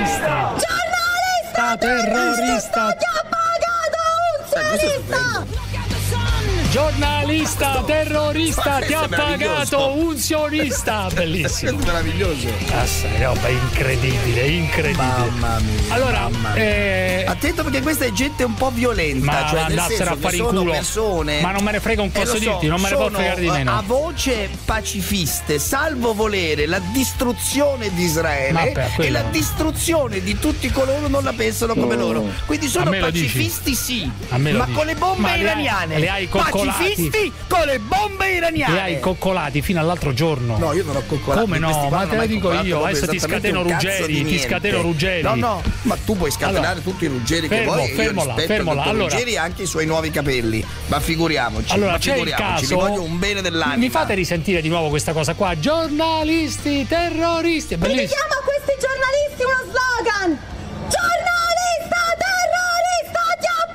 terrorista. Giornalista terrorista. Ti ha pagato unzionista. Giornalista terrorista, ti ha Questo è pagato unzionista. Bellissimo. Meraviglioso. Roba incredibile. Mamma mia. Allora, attento perché questa è gente un po' violenta, ma cioè nel andassero senso a che fare in sono culo. persone. Ma non me ne frega un posso lo so, dirti, non me ne può sono fregare di meno. a voce pacifiste, salvo volere la distruzione di Israele Vabbè, e la distruzione di tutti coloro che non la pensano come loro. Quindi sono A me lo pacifisti, sì, A me lo ma dici. con le bombe Ma iraniane. le hai coccolati. Pacifisti con le bombe iraniane. Li hai coccolati fino all'altro giorno. No, io non ho coccolato. Come no? Ma te lo dico io, adesso ti scateno Ruggeri. No, ma tu puoi scatenare tutti i Ruggeri che vuoi. Fermola. Allora, Ruggeri ha anche i suoi nuovi capelli. Ma figuriamoci. Allora, ma c'è il figuriamoci, caso. vi voglio un bene dell'anima. Mi fate risentire di nuovo questa cosa qua? Giornalisti, terroristi. È bellissimo. Dedichiamo a questi giornalisti uno slogan. Giornalista terrorista, ti ha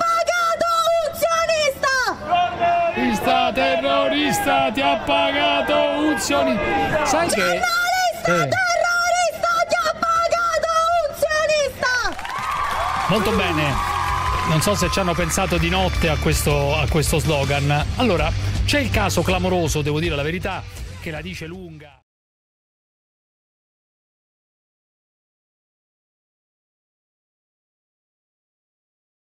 pagato unzionista. Terrorista, ti ha pagato unzionista. Sai che Terrorista, ti ha pagato unzionista. molto bene. Non so se ci hanno pensato di notte a questo slogan. Allora, c'è il caso clamoroso, devo dire la verità, che la dice lunga.